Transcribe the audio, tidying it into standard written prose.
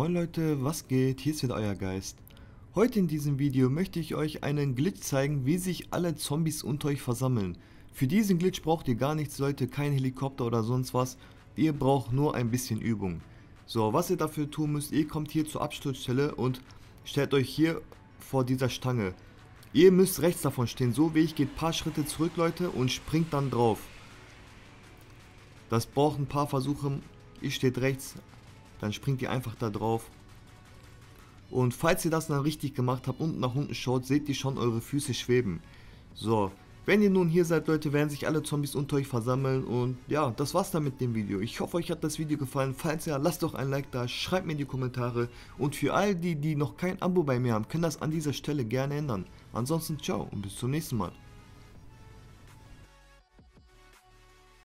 Moin Leute, was geht? Hier ist wieder euer Geist. Heute in diesem Video möchte ich euch einen Glitch zeigen, wie sich alle Zombies unter euch versammeln. Für diesen Glitch braucht ihr gar nichts Leute, kein Helikopter oder sonst was. Ihr braucht nur ein bisschen Übung. So, was ihr dafür tun müsst, ihr kommt hier zur Absturzstelle und stellt euch hier vor dieser Stange. Ihr müsst rechts davon stehen, so wie ich, geht ein paar Schritte zurück Leute und springt dann drauf. Das braucht ein paar Versuche, ihr steht rechts. Dann springt ihr einfach da drauf. Und falls ihr das dann richtig gemacht habt und nach unten schaut, seht ihr schon eure Füße schweben. So, wenn ihr nun hier seid, Leute, werden sich alle Zombies unter euch versammeln. Und ja, das war's dann mit dem Video. Ich hoffe, euch hat das Video gefallen. Falls ja, lasst doch ein Like da, schreibt mir in die Kommentare. Und für all die, die noch kein Abo bei mir haben, können das an dieser Stelle gerne ändern. Ansonsten ciao und bis zum nächsten Mal.